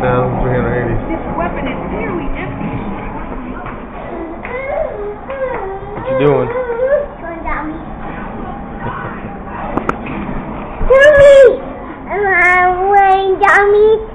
now. Let's bring in Ivee. This weapon is nearly empty. What you doing? Gummy! Am I wearing gummies?